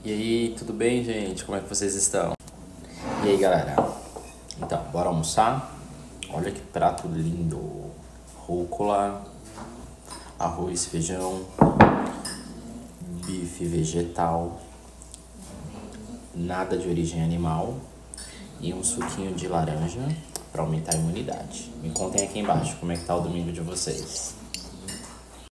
E aí, tudo bem, gente? Como é que vocês estão? E aí, galera? Então, bora almoçar? Olha que prato lindo! Rúcula, arroz, feijão, bife vegetal, nada de origem animal e um suquinho de laranja para aumentar a imunidade. Me contem aqui embaixo como é que tá o domingo de vocês.